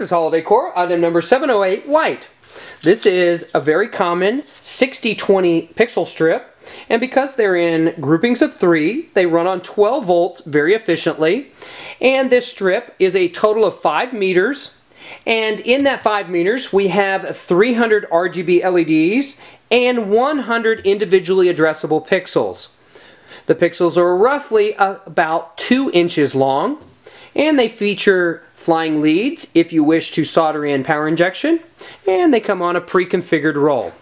This is Holiday Core, item number 708, white. This is a very common 60-20 pixel strip, and because they're in groupings of 3, they run on 12 volts very efficiently, and this strip is a total of 5 meters, and in that 5 meters we have 300 RGB LEDs and 100 individually addressable pixels. The pixels are roughly about 2 inches long, and they feature flying leads if you wish to solder in power injection, and they come on a pre-configured roll.